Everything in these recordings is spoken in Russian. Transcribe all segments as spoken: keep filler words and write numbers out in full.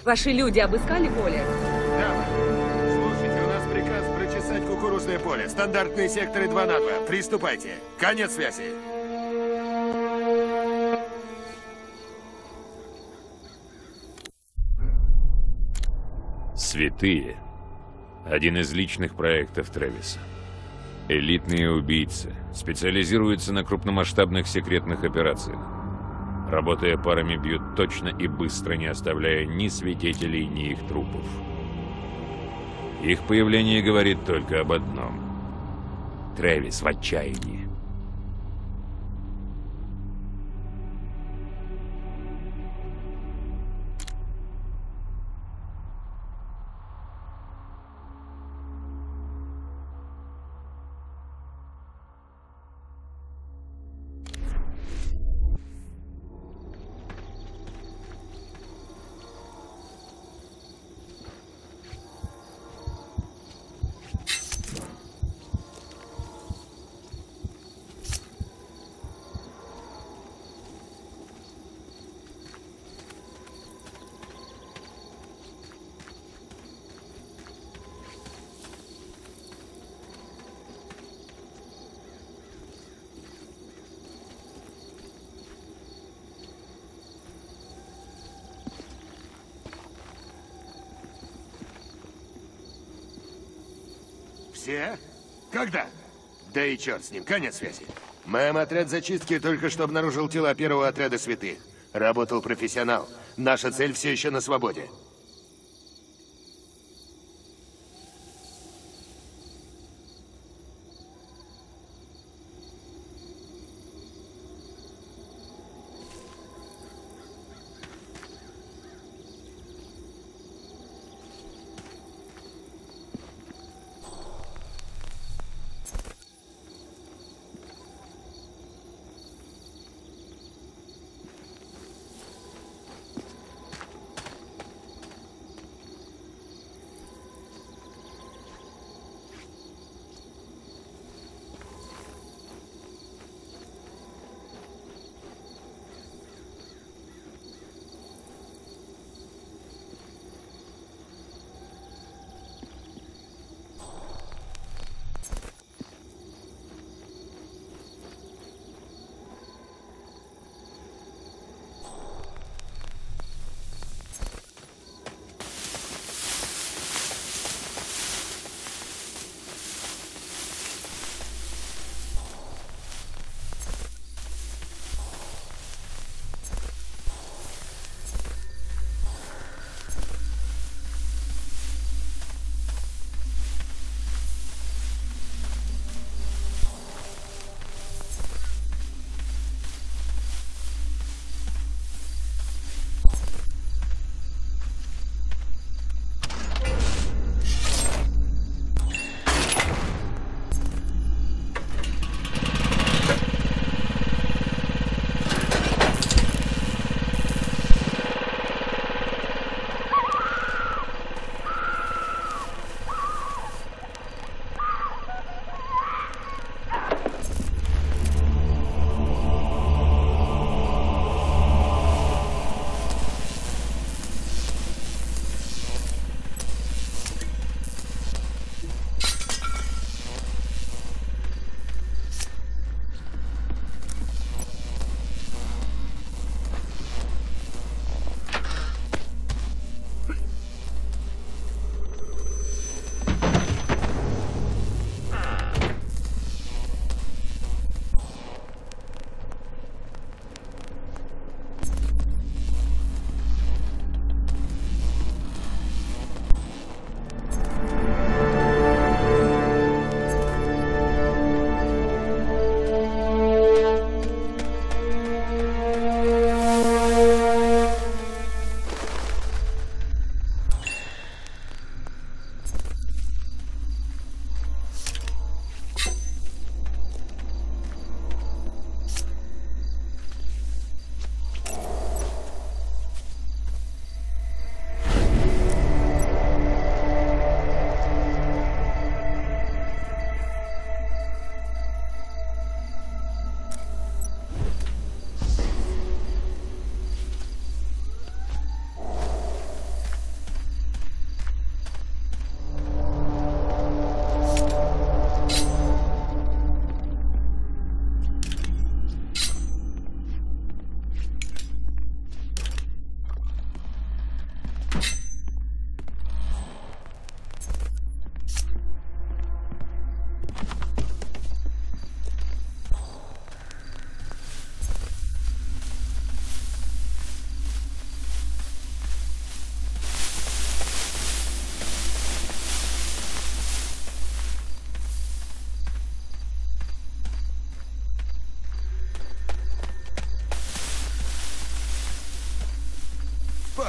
Ваши люди обыскали поле? Да. Слушайте, у нас приказ прочесать кукурузное поле. Стандартные секторы два на два. Приступайте. Конец связи. Святые. Один из личных проектов Трэвиса. Элитные убийцы. Специализируются на крупномасштабных секретных операциях. Работая парами, бьют точно и быстро, не оставляя ни свидетелей, ни их трупов. Их появление говорит только об одном. Трэвис в отчаянии. Все? Когда? Да и черт с ним, конец связи. Мэм, отряд зачистки только что обнаружил тела первого отряда святых. Работал профессионал. Наша цель все еще на свободе.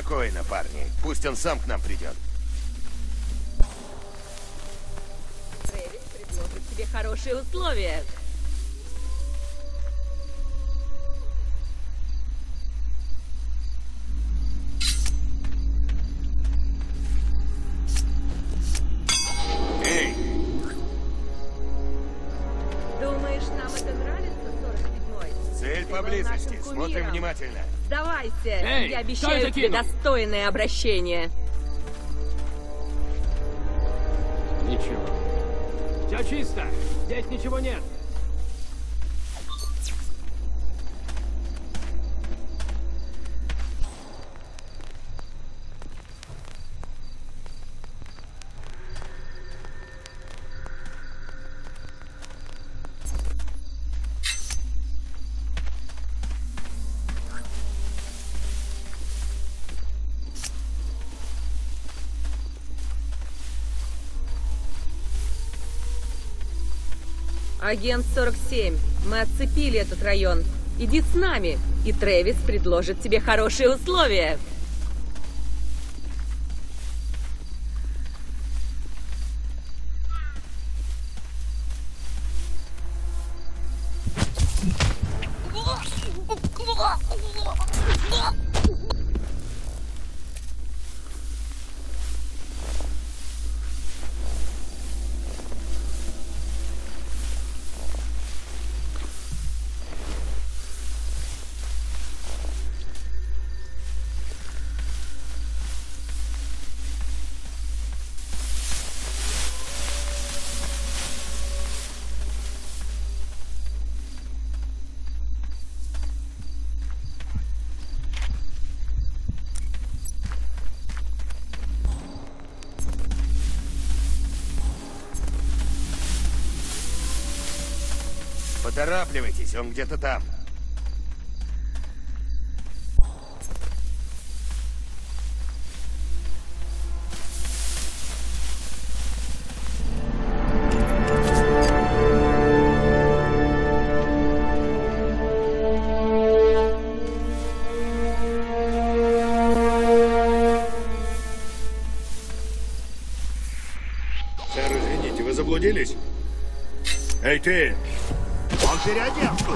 Спокойно, парни. Пусть он сам к нам придет. Трэвис предложит тебе хорошие условия. Эй! Думаешь, нам это нравится, сорок седьмой? Цель Ты был поблизости. нашим Смотрим кумиром. внимательно. Сдавайся, Эй, я кто обещаю это тебе кинул? достойное обращение. Ничего. Все чисто. Здесь ничего нет. Агент сорок семь, мы отцепили этот район. Иди с нами, и Трэвис предложит тебе хорошие условия. Поторапливайтесь, он где-то там. Сэр, извините, вы заблудились? Эй, ты! Он переоделся!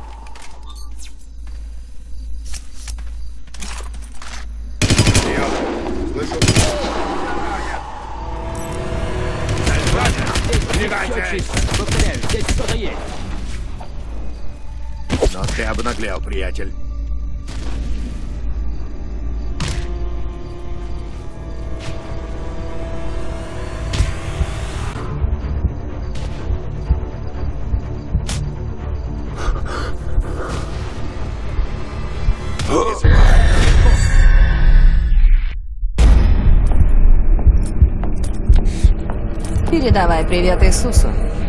Слышу. Все чисто. Повторяю, здесь кто-то есть. Но ты обнаглел, приятель. Передавай привет Иисусу.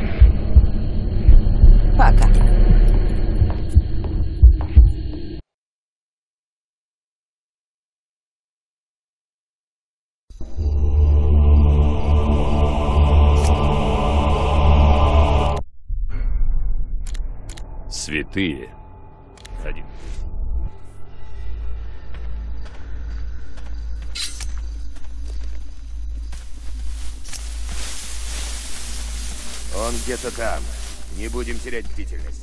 Пока. Святые. Один. Он где-то там. Не будем терять бдительность.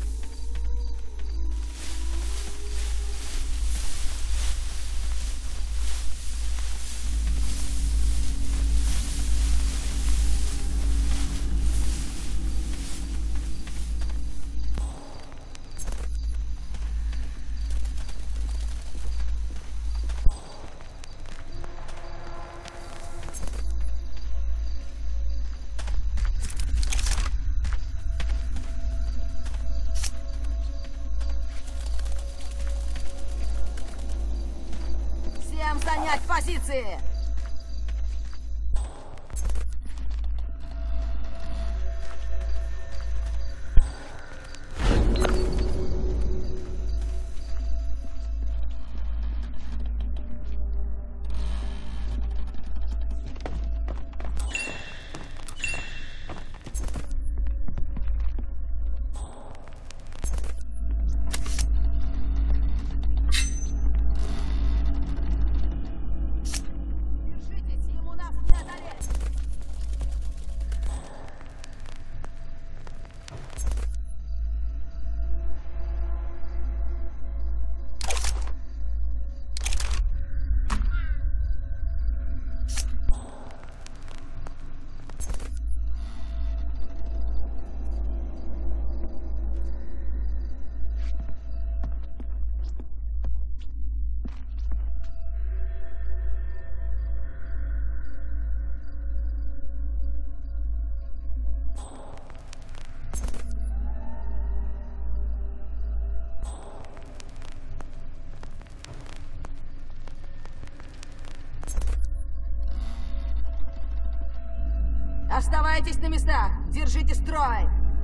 Всем занять позиции! Оставайтесь на местах! Держите строй!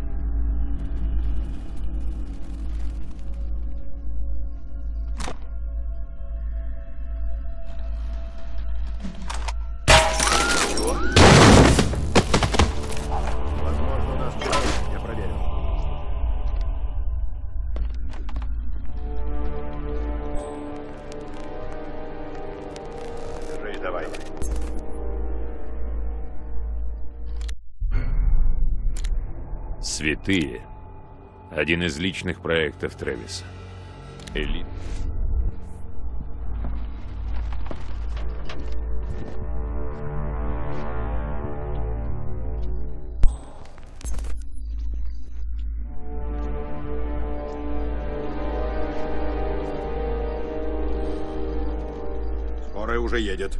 Возможно, у нас человек. Я проверю. Держи, давай. Святые. Один из личных проектов Трэвиса. Элит. Скорая уже едет.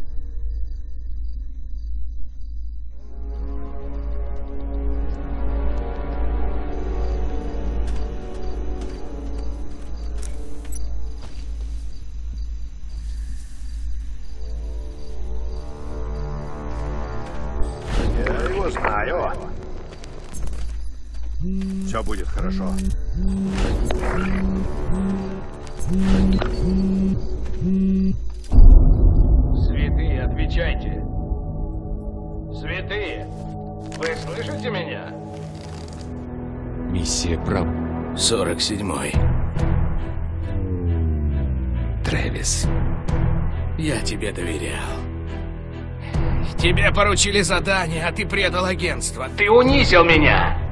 Я его знаю. Все будет хорошо. Святые, отвечайте. Святые, вы слышите меня? Миссия Браво. сорок седьмой. Трэвис, я тебе доверял. Тебе поручили задание, а ты предал агентство. Ты унизил меня.